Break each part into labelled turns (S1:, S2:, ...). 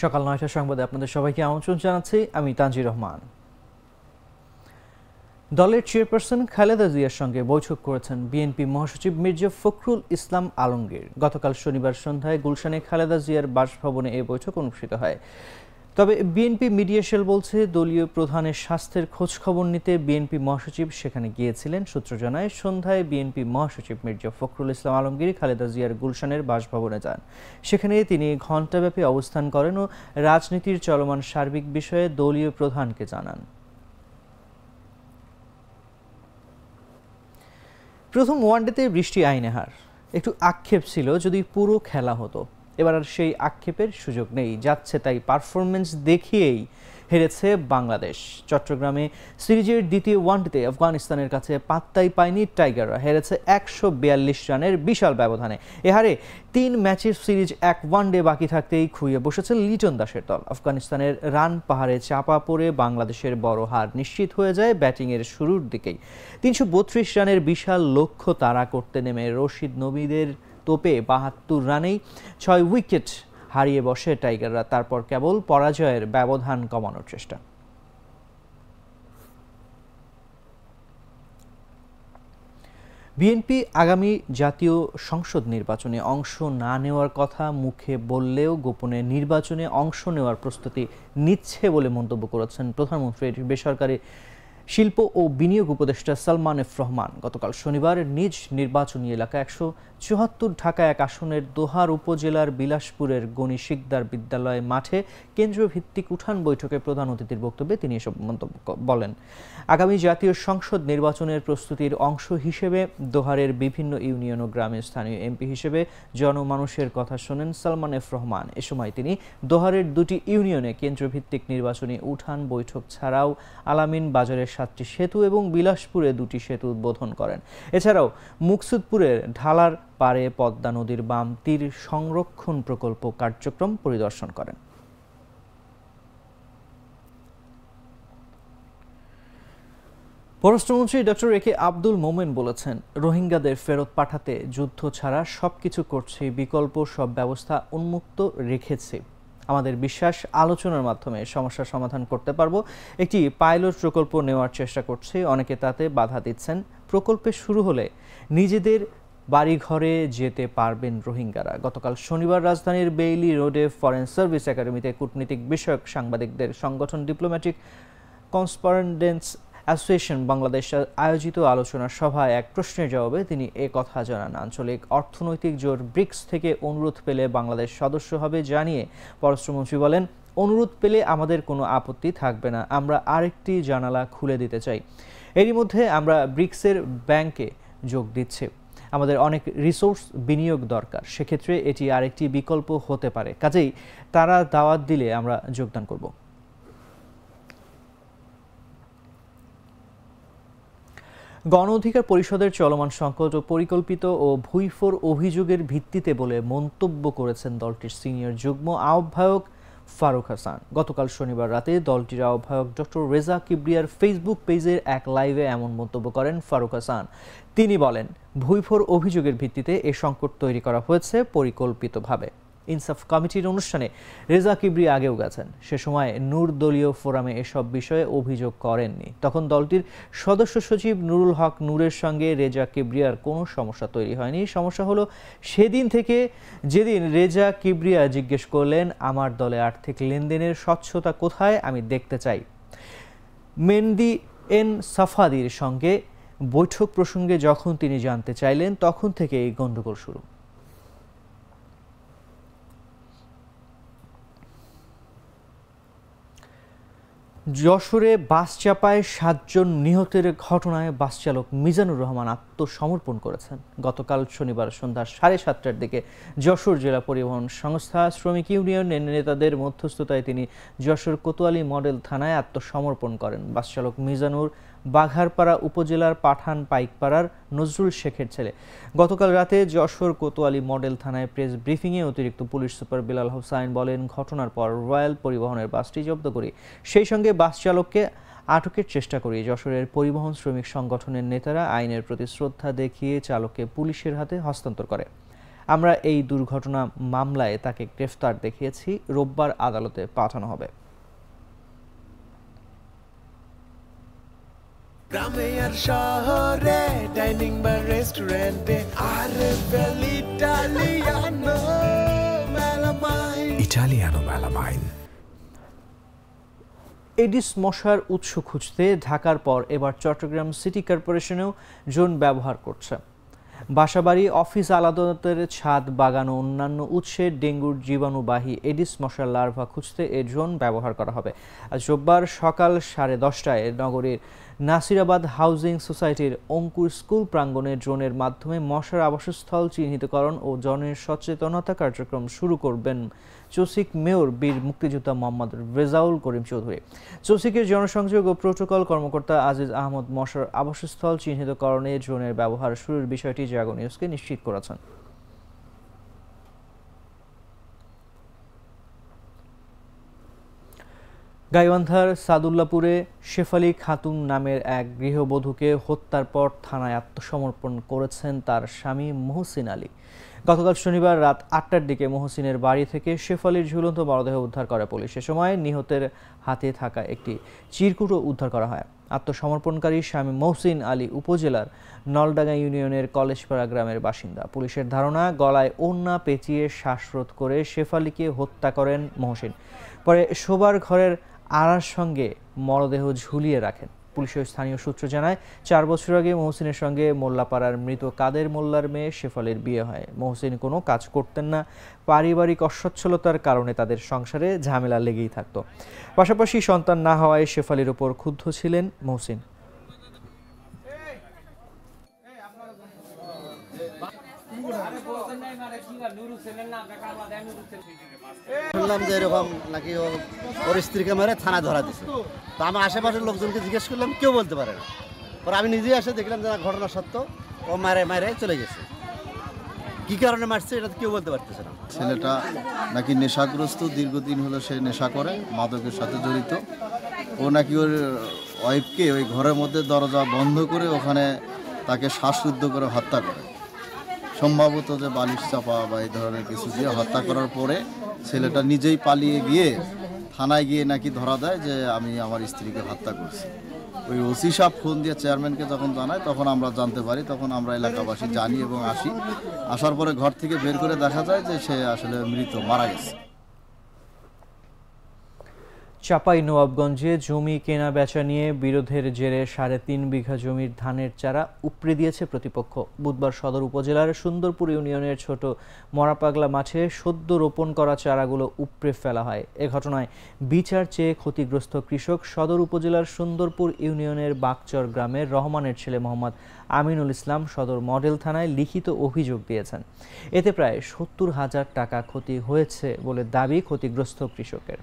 S1: সকাল ৯টার সংবাদে আপনাদের সবাইকে আমন্ত্রণ জানাচ্ছি। আমি তানজির রহমান। দলের চেয়ারপারসন খালেদা জিয়ার সঙ্গে বৈঠক করেছেন বিএনপি মহাসচিব মির্জা ফখরুল ইসলাম আলমগীর। গতকাল শনিবার সন্ধ্যায় গুলশানে খালেদা জিয়ার বাসভবনে এই বৈঠক অনুষ্ঠিত হয়। তবে বিএনপি মিডিয়া সেল বলছে, দলীয় প্রধানের স্বাস্থ্যের খোঁজখবর নিতে বিএনপি মহাসচিব সেখানে গিয়েছিলেন। সূত্র জানায়, সন্ধ্যায় বিএনপি মহাসচিব মির্জা ফখরুল ইসলাম আলমগীর খালেদা জিয়ার গুলশানের বাসভবনে যান। সেখানে তিনি ঘণ্টাব্যাপী অবস্থান করেন ও রাজনীতির চলমান সার্বিক বিষয়ে দলীয় প্রধানকে জানান। প্রথম ওয়ানডেতে বৃষ্টি আইনেহার একটু আক্ষেপ ছিল যদি পুরো খেলা হতো। এবার আর সেই আক্ষেপের সুযোগ নেই। যাচ্ছে তাই পারফরমেন্স দেখিয়েই হেরেছে বাংলাদেশ। চট্টগ্রামে সিরিজের দ্বিতীয় ওয়ানডেতে আফগানিস্তানের কাছে পাত্তাই পায়নি টাইগাররা। হেরেছে ১৪২ রানের বিশাল ব্যবধানে। এ হারে ৩ ম্যাচের সিরিজ এক ওয়ানডে বাকি থাকতেই খুইয়ে বসেছে লিটন দাসের দল। আফগানিস্তানের রান পাহাড়ে চাপা পড়ে বাংলাদেশের বড় হার নিশ্চিত হয়ে যায় ব্যাটিংয়ের শুরুর দিকেই। ৩৩২ রানের বিশাল লক্ষ্য তাড়া করতে নেমে রশিদ নবীদের তোপে ৭২ রানেই ৬ উইকেট হারিয়ে বসে টাইগাররা। তারপর কেবল পরাজয়ের ব্যবধান কমানোর চেষ্টা। বিএনপি আগামী জাতীয় সংসদ নির্বাচনে অংশ না নেওয়ার কথা মুখে বললেও গোপনে নির্বাচনে অংশ নেওয়ার প্রস্তুতি নিচ্ছে বলে মন্তব্য করেছেন প্রধানমন্ত্রীর বেসরকারি শিল্প ও বিনিয়োগ উপদেষ্টা সালমান এফ রহমান। গতকাল শনিবার নিজ নির্বাচনী এলাকা ১৭৪ ঢাকা ১ আসনের দোহার উপজেলার বিলাসপুরের গণি শিকদার বিদ্যালয় মাঠে কেন্দ্রীয় ভিত্তিক উঠান বৈঠকে প্রধান অতিথির বক্তব্যে তিনি এসব মন্তব্য বলেন। আগামী জাতীয় সংসদ নির্বাচনের প্রস্তুতির অংশ হিসেবে দোহারের বিভিন্ন ইউনিয়ন ও গ্রামে স্থানীয় এমপি হিসেবে জনমানুষের কথা শোনেন সালমান এফ রহমান। এ সময় তিনি দোহারের ২টি ইউনিয়নে কেন্দ্রীয় ভিত্তিক নির্বাচনী উঠান বৈঠক ছাড়াও আলামিন বাজারের ৭টি সেতু এবং বিলাসপুরে ২টি সেতু উদ্বোধন করেন। এছাড়াও মুকসুদপুরের ঢালার পারে পদ্মা নদীর বাম তীর সংরক্ষণ প্রকল্প কার্যক্রম পরিদর্শন করেন। পররাষ্ট্রমন্ত্রী ডক্টর এ.কে আব্দুল মোমেন বলেছেন, রোহিঙ্গাদের ফেরত পাঠাতে যুদ্ধ ছাড়া সবকিছু করছে, বিকল্প সব ব্যবস্থা উন্মুক্ত রেখেছে। আমাদের বিশ্বাস, আলোচনার মাধ্যমে সমস্যার সমাধান করতে পারবো। একটি পাইলট প্রকল্প নেওয়ার চেষ্টা করছে, অনেকে তাতে বাধা দিচ্ছেন। প্রকল্পে শুরু হলে নিজেদের বাড়িঘরে যেতে পারবেন রোহিঙ্গারা। গতকাল শনিবার রাজধানীর বেইলি রোডে ফরেন সার্ভিস একাডেমিতে কূটনীতিক বিষয়ক সাংবাদিকদের সংগঠন ডিপ্লোম্যাটিক করেসপন্ডেন্টস অ্যাসোসিয়েশন বাংলাদেশ আয়োজিত আলোচনা সভায় এক প্রশ্নের জবাবে তিনি এ কথা জানান। আঞ্চলিক অর্থনৈতিক জোট ব্রিক্স থেকে অনুরোধ পেলে বাংলাদেশ সদস্য হবে জানিয়ে পররাষ্ট্রমন্ত্রী বলেন, অনুরোধ পেলে আমাদের কোনো আপত্তি থাকবে না। আমরা আরেকটি জানালা খুলে দিতে চাই। এরই মধ্যে আমরা ব্রিক্সের ব্যাংকে যোগ দিচ্ছি। আমাদের অনেক রিসোর্স বিনিয়োগ দরকার, সেক্ষেত্রে এটি আরেকটি বিকল্প হতে পারে। কাজেই তারা দাওয়াত দিলে আমরা যোগদান করব। গণ অধিকার পরিষদের চলমান সংকট ও পরিকল্পিত ও ভুইফোর অভিযোগের ভিত্তিতে বলে মন্তব্য করেছেন দলটির সিনিয়র যুগ্ম আহ্বায়ক ফারুক হাসান। গতকাল শনিবার রাতে দলটির আহ্বায়ক ডক্টর রেজা কিবরিয়ার ফেসবুক পেজের এক লাইভে এমন মন্তব্য করেন ফারুক হাসান। তিনি বলেন, ভুইফোর অভিযোগের ভিত্তিতে এ সংকট তৈরি করা হয়েছে পরিকল্পিতভাবে। ইনসাফ কমিটির অনুষ্ঠানে রেজা কিবরিয়া আগেও গেছেন। সে সময় নূর দলীয় ফোরামে এসব বিষয়ে অভিযোগ করেননি। তখন দলটির সদস্য সচিব নুরুল হক নূরের সঙ্গে রেজা কিবরিয়ার কোনো সমস্যা তৈরি হয়নি। সমস্যা হলো সেদিন থেকে, যেদিন রেজা কিবরিয়া জিজ্ঞেস করলেন, আমার দলে আর্থিক লেনদেনের স্বচ্ছতা কোথায়, আমি দেখতে চাই। মেহেদী এন সাফাদির সঙ্গে বৈঠক প্রসঙ্গে যখন তিনি জানতে চাইলেন, তখন থেকে এই গণ্ডগোল শুরু। যশোরে বাস চাপায় ৭ জন নিহতের ঘটনায় বাস চালক মিজানুর রহমান আত্মসমর্পণ করেছেন। গতকাল শনিবার সন্ধ্যা ৭:৩০টার দিকে যশোর জেলা পরিবহন সংস্থা, শ্রমিক ইউনিয়নের নেতাদের মধ্যস্থতায় তিনি যশোর কোতোয়ালি মডেল থানায় আত্মসমর্পণ করেন। বাস চালক মিজানুর বাঘারপাড়া উপজেলার পাঠান পাইকপাড়ার নজরুল শেখের ছেলে। গতকাল রাতে যশোর কোতোয়ালি মডেল থানায় প্রেস ব্রিফিংয়ে অতিরিক্ত পুলিশ সুপার বিলাল হোসাইন বলেন, ঘটনার পর রয়্যাল পরিবহনের বাসটি জব্দ করি, সেই সঙ্গে বাস চালককে আটকের চেষ্টা করি। যশোরের পরিবহন শ্রমিক সংগঠনের নেতারা আইনের প্রতি শ্রদ্ধা দেখিয়ে চালককে পুলিশের হাতে হস্তান্তর করে। আমরা এই দুর্ঘটনা মামলায় তাকে গ্রেফতার দেখিয়েছি। রোববার আদালতে পাঠানো হবে।
S2: গ্রামে আর শহরে ডাইনিং বা রেস্টুরেন্টে ইটালিয়ানো মেলামাইন।
S1: এডিস মশার উৎস খুঁজতে ঢাকার পর এবার চট্টগ্রাম সিটি কর্পোরেশনেও ড্রোন ব্যবহার করছে। বাসাবাড়ি, অফিস, আদালতের ছাদ, বাগান ও অন্যান্য উৎসে ডেঙ্গুর জীবাণুবাহী এডিস মশার লার্ভা খুঁজতে এই ড্রোন ব্যবহার করা হবে। আজ রোববার সকাল 10:30টায় নগরীর নাসিরাবাদ হাউজিং সোসাইটির অঙ্কুর স্কুল প্রাঙ্গণে ড্রোনের মাধ্যমে মশার আবাসস্থল চিহ্নিতকরণ ও জনের সচেতনতা কার্যক্রম শুরু করবেন চসিক মেয়র বীর মুক্তিযোদ্ধা মোহাম্মদ রেজাউল করিম চৌধুরী। চসিকের জনসংযোগ ও প্রোটোকল কর্মকর্তা আজিজ আহমদ মশার আবাসস্থল চিহ্নিতকরণে ড্রোনের ব্যবহার শুরুর বিষয়টি জাগো নিউজকে নিশ্চিত করেছেন। গাইবান্ধার সাদুল্লাপুরে শেফালি খাতুন নামের এক গৃহবধূকে হত্যার পর থানায় আত্মসমর্পণ করেছেন তার স্বামী মহসিন আলী। গতকাল শনিবার রাত 8টার দিকে মহসিনের বাড়ি থেকে শেফালির ঝুলন্ত মরদেহ উদ্ধার করে পুলিশ। এ সময় নিহতের হাতে থাকা একটি চিরকুটও উদ্ধার করা হয়। আত্মসমর্পণকারী স্বামী মহসিন আলী উপজেলার নলডাঙ্গা ইউনিয়নের কলেজপাড়া গ্রামের বাসিন্দা। পুলিশের ধারণা, গলায় ওড়না পেঁচিয়ে শ্বাসরোধ করে শেফালিকে হত্যা করেন মহসিন। পরে শোবার ঘরের আড়ার সঙ্গে মরদেহ ঝুলিয়ে রাখেন। পুলিশের স্থানীয় সূত্র জানায়, 4 বছর আগে মহসিনের সঙ্গে মোল্লাপাড়ার মৃত কাদের মোল্লার মেয়ে শেফালির বিয়ে হয়। মহসিন কোনো কাজ করতেন না। পারিবারিক অসচ্ছলতার কারণে তাদের সংসারে ঝামেলা লেগেই থাকত। পাশাপাশি সন্তান না হওয়ায় শেফালির উপর ক্ষুব্ধ ছিলেন মহসিন।
S3: শুনলাম যে এরকম নাকি ওর স্ত্রীকে মেরে থানায় ধরা দিছে। তো আমি আশেপাশের লোকজনকে জিজ্ঞেস করলাম, কেউ বলতে পারে না। পরে আমি নিজেই এসে দেখলাম যে ঘটনা সত্য, ও মারে চলে গেছে। কি কারণে মারছে এটা কেউ বলতে পারতেছে না।
S4: ছেলেটা নাকি নেশাগ্রস্ত, দীর্ঘদিন হলো সে নেশা করে, মাদকের সাথে জড়িত। ও নাকি ওর ওয়াইফকে ওই ঘরের মধ্যে দরজা বন্ধ করে ওখানে তাকে শ্বাসরুদ্ধ করে হত্যা করে। সম্ভবত যে বালিশ চাপা বা এই ধরনের কিছু দিয়ে হত্যা করার পরে ছেলেটা নিজেই পালিয়ে গিয়ে থানায় গিয়ে নাকি ধরা দেয় যে আমি আমার স্ত্রীকে হত্যা করছি। ওই ওসি সাহেব ফোন দিয়ে চেয়ারম্যানকে যখন জানায় তখন আমরা জানতে পারি। তখন আমরা এলাকাবাসী জানি এবং আসার পরে ঘর থেকে বের করে দেখা যায় যে সে আসলে মৃত, মারা গেছে।
S1: চাঁপাইনবাবগঞ্জে জমি কেনা বেচা নিয়ে বিরোধের জেরে 3.5 বিঘা জমির ধানের চারা উপড়ে দিয়েছে প্রতিপক্ষ। বুধবার সদর উপজেলার সুন্দরপুর ইউনিয়নের ছোট মরাপাগলা মাঠে সদ্য রোপণ করা চারাগুলো উপড়ে ফেলা হয়। এ ঘটনায় বিচার চেয়ে ক্ষতিগ্রস্ত কৃষক সদর উপজেলার সুন্দরপুর ইউনিয়নের বাকচর গ্রামের রহমানের ছেলে মোহাম্মদ আমিনুল ইসলাম সদর মডেল থানায় লিখিত অভিযোগ দিয়েছেন। এতে প্রায় 70,000 টাকা ক্ষতি হয়েছে বলে দাবি ক্ষতিগ্রস্ত কৃষকের।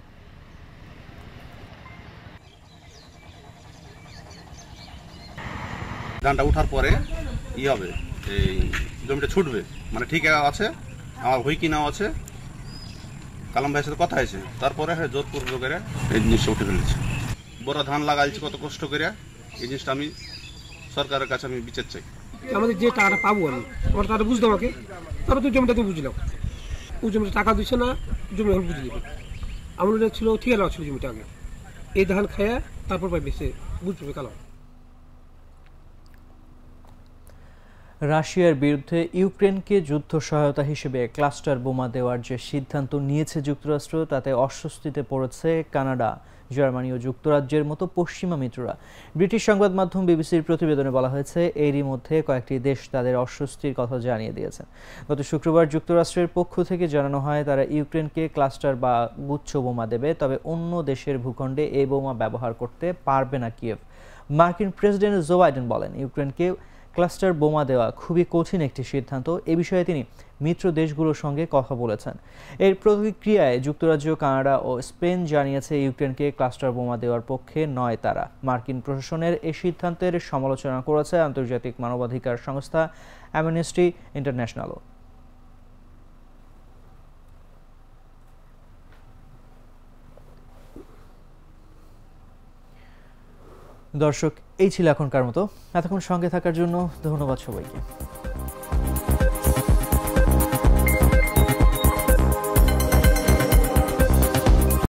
S5: ধানটা উঠার পরে হবে, এই জমিটা ছুটবে, মানে ঠিক আছে, আমার হই কিনাও আছে, কালাম ভাইয়ের সাথে কথা হয়েছে। তারপরে যোধপুর লোকেরা এই জিনিসটা উঠে ফেলেছে। বড় ধান লাগাইছি কত কষ্ট করে, এই জিনিসটা আমি সরকারের কাছে আমি বিচার চাই।
S6: আমাদের যে টাকাটা পাবো আমি আমার টাকাটা বুঝতে আমাকে, তারপর তো জমিটা তো বুঝলাম, ওই জমিটা টাকা দিচ্ছে না, জমি এখন বুঝে দিবে। আমার ছিল ঠিক আছে জমিটা আগে, এই ধান খায়া তারপর পাই বেশি বুঝতে কালাম।
S1: রাশিয়ার বিরুদ্ধে ইউক্রেনকে যুদ্ধ সহায়তা হিসেবে ক্লাস্টার বোমা দেওয়ার যে সিদ্ধান্ত নিয়েছে যুক্তরাষ্ট্র, তাতে অস্বস্তিতে পড়েছে কানাডা, জার্মানি ও যুক্তরাজ্যের মতো পশ্চিমা মিত্ররা। ব্রিটিশ সংবাদ মাধ্যম বিবিসির প্রতিবেদনে বলা হয়েছে, এরই মধ্যে কয়েকটি দেশ তাদের অস্বস্তির কথা জানিয়ে দিয়েছে। গত শুক্রবার যুক্তরাষ্ট্রের পক্ষ থেকে জানানো হয় তারা ইউক্রেনকে ক্লাস্টার বা গুচ্ছ বোমা দেবে, তবে অন্য দেশের ভূখণ্ডে এই বোমা ব্যবহার করতে পারবে না কিয়েভ। মার্কিন প্রেসিডেন্ট জো বাইডেন বলেন, ইউক্রেনকে ক্লাস্টার বোমা দেওয়া খুবই কঠিন একটি সিদ্ধান্ত। এ বিষয়ে তিনি মিত্র দেশগুলোর সঙ্গে কথা বলেছেন। এর প্রতিক্রিয়ায় যুক্তরাজ্য, কানাডা ও স্পেন জানিয়েছে ইউক্রেনকে ক্লাস্টার বোমা দেওয়ার পক্ষে নয় তারা। মার্কিন প্রশাসনের এই সিদ্ধান্তের সমালোচনা করেছে আন্তর্জাতিক মানবাধিকার সংস্থা অ্যামনেস্টি ইন্টারন্যাশনালও। দর্শক, এই ছিল এখনকার মতো। এতক্ষণ সঙ্গে থাকার জন্য ধন্যবাদ সবাইকে।